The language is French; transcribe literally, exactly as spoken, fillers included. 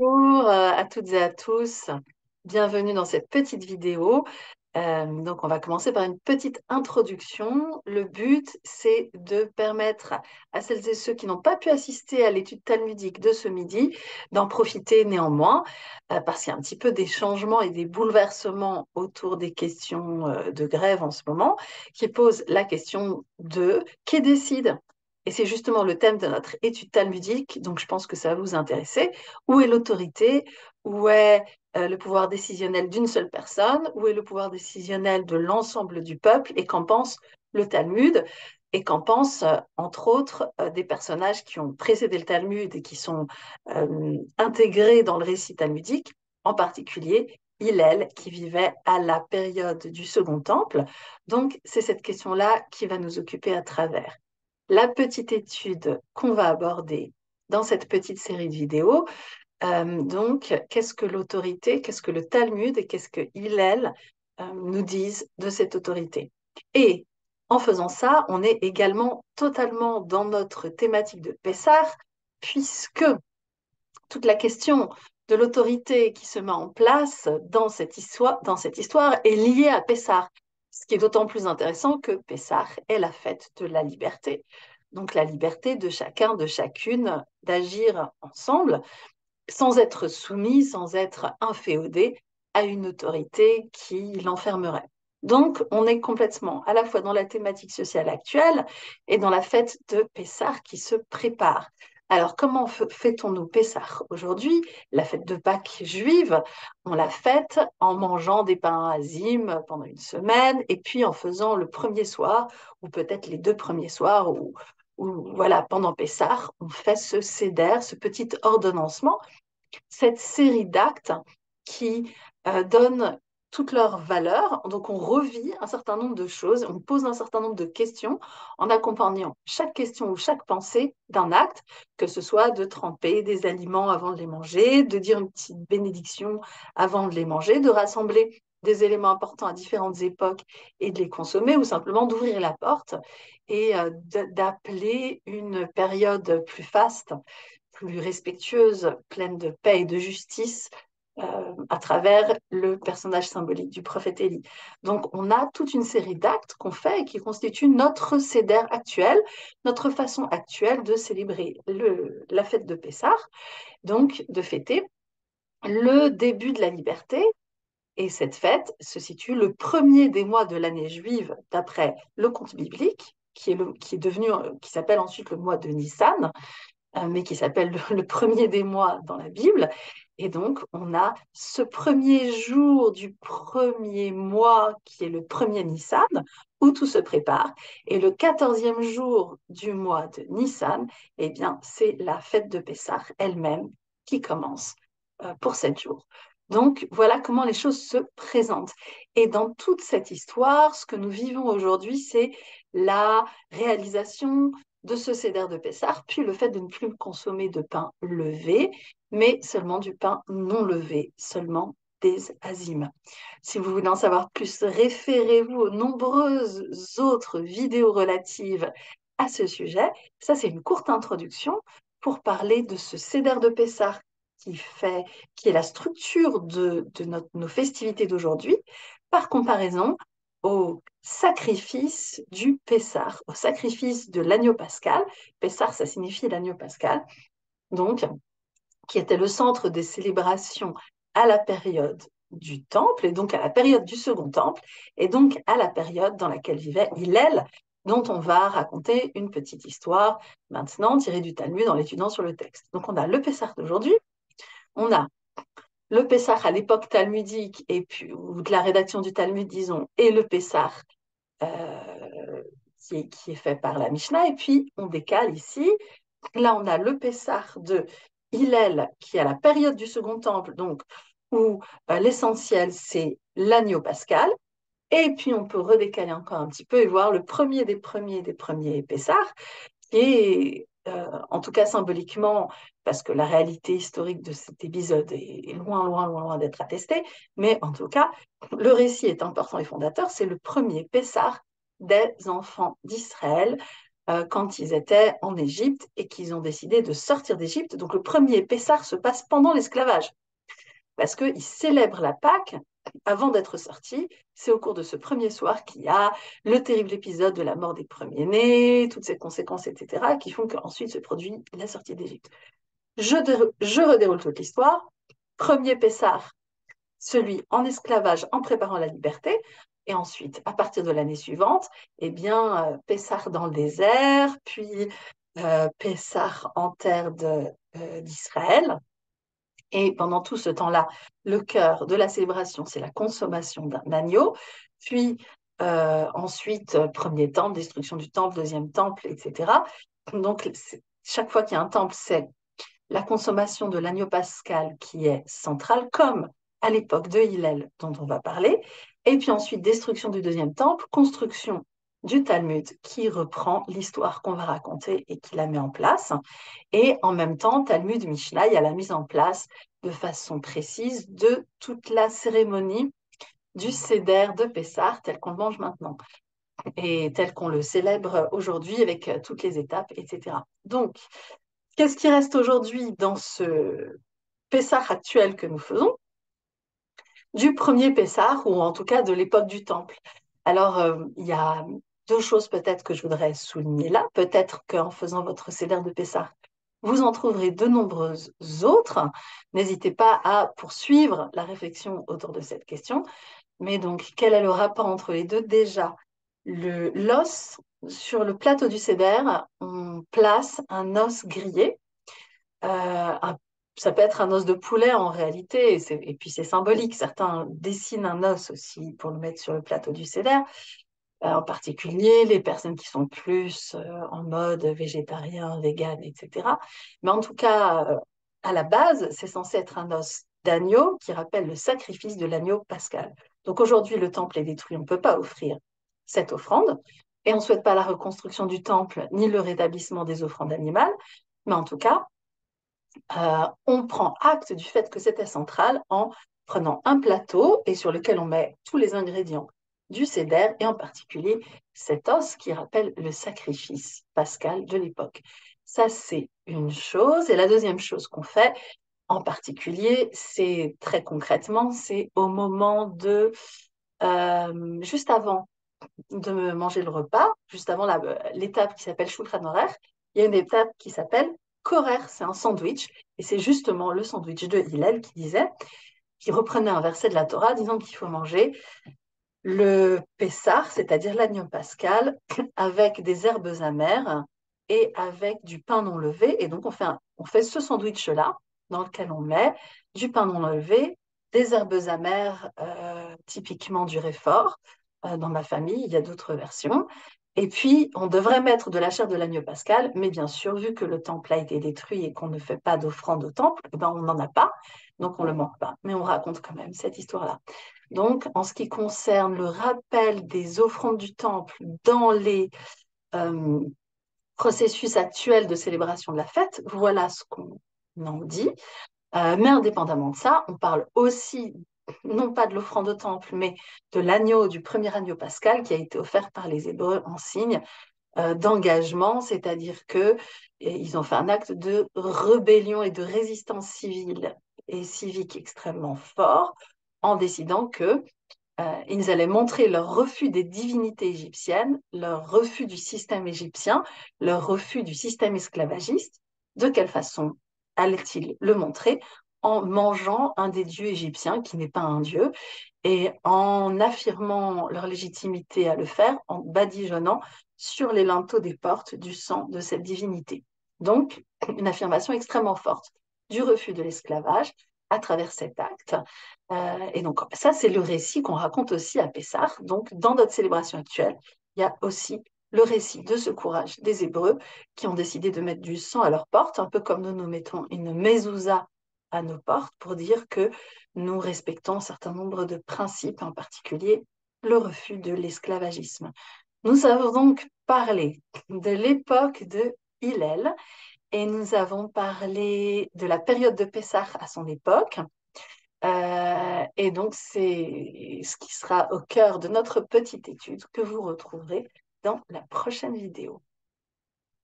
Bonjour euh, à toutes et à tous. Bienvenue dans cette petite vidéo. Euh, donc, on va commencer par une petite introduction. Le but, c'est de permettre à celles et ceux qui n'ont pas pu assister à l'étude talmudique de ce midi d'en profiter néanmoins, euh, parce qu'il y a un petit peu des changements et des bouleversements autour des questions euh, de grève en ce moment, qui posent la question de qui décide? Et c'est justement le thème de notre étude talmudique, donc je pense que ça va vous intéresser. Où est l'autorité? Où est euh, le pouvoir décisionnel d'une seule personne? Où est le pouvoir décisionnel de l'ensemble du peuple? Et qu'en pense le Talmud? Et qu'en pensent, euh, entre autres, euh, des personnages qui ont précédé le Talmud et qui sont euh, intégrés dans le récit talmudique, en particulier Hillel, qui vivait à la période du Second Temple. Donc, c'est cette question-là qui va nous occuper à travers la petite étude qu'on va aborder dans cette petite série de vidéos. Euh, donc, qu'est-ce que l'autorité, qu'est-ce que le Talmud et qu'est-ce que Hillel euh, nous disent de cette autorité? Et en faisant ça, on est également totalement dans notre thématique de Pessah, puisque toute la question de l'autorité qui se met en place dans cette histoire, dans cette histoire est liée à Pessah, ce qui est d'autant plus intéressant que Pessah est la fête de la liberté. Donc la liberté de chacun, de chacune d'agir ensemble sans être soumis, sans être inféodé à une autorité qui l'enfermerait. Donc, on est complètement à la fois dans la thématique sociale actuelle et dans la fête de Pessah qui se prépare. Alors, comment fêtons nous Pessah aujourd'hui? La fête de Pâques juive, on la fête en mangeant des pains azim pendant une semaine et puis en faisant le premier soir, ou peut-être les deux premiers soirs, ou, ou voilà, pendant Pessah, on fait ce seder, ce petit ordonnancement, cette série d'actes qui euh, donnent toute leur valeur. Donc, on revit un certain nombre de choses, on pose un certain nombre de questions en accompagnant chaque question ou chaque pensée d'un acte, que ce soit de tremper des aliments avant de les manger, de dire une petite bénédiction avant de les manger, de rassembler des éléments importants à différentes époques et de les consommer, ou simplement d'ouvrir la porte et euh, d'appeler une période plus faste, plus respectueuse, pleine de paix et de justice, euh, à travers le personnage symbolique du prophète Élie. Donc, on a toute une série d'actes qu'on fait et qui constituent notre seder actuel, notre façon actuelle de célébrer le, la fête de Pessah, donc de fêter le début de la liberté. Et cette fête se situe le premier des mois de l'année juive, d'après le conte biblique, qui est, le, qui est devenu, qui s'appelle ensuite le mois de Nissan, euh, mais qui s'appelle le, le premier des mois dans la Bible. Et donc, on a ce premier jour du premier mois, qui est le premier Nissan, où tout se prépare. Et le quatorzième jour du mois de Nissan, eh bien, c'est la fête de Pessah elle-même qui commence euh, pour sept jours. Donc, voilà comment les choses se présentent. Et dans toute cette histoire, ce que nous vivons aujourd'hui, c'est la réalisation de ce seder de Pessah, puis le fait de ne plus consommer de pain levé, mais seulement du pain non levé, seulement des azimes. Si vous voulez en savoir plus, référez-vous aux nombreuses autres vidéos relatives à ce sujet. Ça, c'est une courte introduction pour parler de ce seder de Pessah qui fait, qui est la structure de, de notre, nos festivités d'aujourd'hui, par comparaison au sacrifice du Pessah, au sacrifice de l'agneau pascal. Pessah, ça signifie l'agneau pascal, donc, qui était le centre des célébrations à la période du Temple, et donc à la période du Second Temple, et donc à la période dans laquelle vivait Hillel, dont on va raconter une petite histoire maintenant tirée du Talmud en l'étudiant sur le texte. Donc on a le Pessah d'aujourd'hui, on a le Pessah à l'époque talmudique, et puis, ou de la rédaction du Talmud, disons, et le Pessah euh, qui, est, qui est fait par la Mishnah. Et puis, on décale ici. Là, on a le Pessah de Hillel, qui est à la période du Second Temple, donc où euh, l'essentiel, c'est l'agneau pascal. Et puis, on peut redécaler encore un petit peu et voir le premier des premiers des premiers Pessah, qui est, euh, en tout cas symboliquement, parce que la réalité historique de cet épisode est loin, loin, loin, loin d'être attestée, mais en tout cas, le récit est important et fondateur, c'est le premier Pessah des enfants d'Israël, euh, quand ils étaient en Égypte et qu'ils ont décidé de sortir d'Égypte. Donc le premier Pessah se passe pendant l'esclavage, parce qu'ils célèbrent la Pâque avant d'être sortis. C'est au cours de ce premier soir qu'il y a le terrible épisode de la mort des premiers-nés, toutes ces conséquences, et cetera, qui font qu'ensuite se produit la sortie d'Égypte. Je, je redéroule toute l'histoire. Premier Pessah, celui en esclavage en préparant la liberté. Et ensuite, à partir de l'année suivante, eh bien, euh, Pessah dans le désert, puis euh, Pessah en terre d'Israël. Euh, et pendant tout ce temps-là, le cœur de la célébration, c'est la consommation d'un agneau. Puis euh, ensuite, premier temple, destruction du temple, deuxième temple, et cetera. Donc, chaque fois qu'il y a un temple, c'est la consommation de l'agneau pascal qui est centrale, comme à l'époque de Hillel dont on va parler. Et puis ensuite, destruction du deuxième temple, construction du Talmud qui reprend l'histoire qu'on va raconter et qui la met en place. Et en même temps, Talmud Mishnah, il y a la mise en place de façon précise de toute la cérémonie du Seder de Pessah tel qu'on le mange maintenant et tel qu'on le célèbre aujourd'hui avec toutes les étapes, et cetera. Donc, qu'est-ce qui reste aujourd'hui dans ce Pessah actuel que nous faisons? Du premier Pessah, ou en tout cas de l'époque du Temple. Alors, euh, il y a deux choses peut-être que je voudrais souligner là. Peut-être qu'en faisant votre Seder de Pessah, vous en trouverez de nombreuses autres. N'hésitez pas à poursuivre la réflexion autour de cette question. Mais donc, quel est le rapport entre les deux? Déjà, le l'os, sur le plateau du Seder, on place un os grillé. Euh, un- Ça peut être un os de poulet en réalité, et, c'est- et puis c'est symbolique. Certains dessinent un os aussi pour le mettre sur le plateau du Seder. Euh, en particulier les personnes qui sont plus euh, en mode végétarien, vegan, et cetera. Mais en tout cas, euh, à la base, c'est censé être un os d'agneau qui rappelle le sacrifice de l'agneau pascal. Donc aujourd'hui, le temple est détruit, on ne peut pas offrir cette offrande, et on ne souhaite pas la reconstruction du temple ni le rétablissement des offrandes animales, mais en tout cas, euh, on prend acte du fait que c'était central en prenant un plateau et sur lequel on met tous les ingrédients du Seder et en particulier cet os qui rappelle le sacrifice pascal de l'époque. Ça, c'est une chose. Et la deuxième chose qu'on fait, en particulier, c'est très concrètement, c'est au moment de, euh, juste avant de manger le repas, juste avant l'étape qui s'appelle Shulchan Aruch, il y a une étape qui s'appelle Korer, c'est un sandwich, et c'est justement le sandwich de Hillel qui disait, qui reprenait un verset de la Torah disant qu'il faut manger le Pessar, c'est-à-dire l'agneau pascal, avec des herbes amères et avec du pain non levé. Et donc, on fait, un, on fait ce sandwich-là, dans lequel on met du pain non levé, des herbes amères, euh, typiquement du réfort. Euh, dans ma famille, il y a d'autres versions. Et puis, on devrait mettre de la chair de l'agneau pascal, mais bien sûr, vu que le temple a été détruit et qu'on ne fait pas d'offrande au temple, eh ben, on n'en a pas, donc on ne le manque pas. Mais on raconte quand même cette histoire-là. Donc, en ce qui concerne le rappel des offrandes du temple dans les euh, processus actuels de célébration de la fête, voilà ce qu'on en dit. Euh, mais indépendamment de ça, on parle aussi, non pas de l'offrande au temple, mais de l'agneau, du premier agneau pascal qui a été offert par les Hébreux en signe euh, d'engagement, c'est-à-dire que ils ont fait un acte de rébellion et de résistance civile et civique extrêmement fort en décidant que euh, ils allaient montrer leur refus des divinités égyptiennes, leur refus du système égyptien, leur refus du système esclavagiste. De quelle façon allaient-ils le montrer? En mangeant un des dieux égyptiens qui n'est pas un dieu et en affirmant leur légitimité à le faire, en badigeonnant sur les linteaux des portes du sang de cette divinité. Donc, une affirmation extrêmement forte du refus de l'esclavage à travers cet acte. Euh, et donc, ça, c'est le récit qu'on raconte aussi à Pessah. Donc, dans notre célébration actuelle, il y a aussi le récit de ce courage des Hébreux qui ont décidé de mettre du sang à leurs portes, un peu comme nous nous mettons une mezouza à nos portes pour dire que nous respectons un certain nombre de principes, en particulier le refus de l'esclavagisme. Nous avons donc parlé de l'époque de Hillel et nous avons parlé de la période de Pessah à son époque. Euh, et donc, c'est ce qui sera au cœur de notre petite étude que vous retrouverez dans la prochaine vidéo.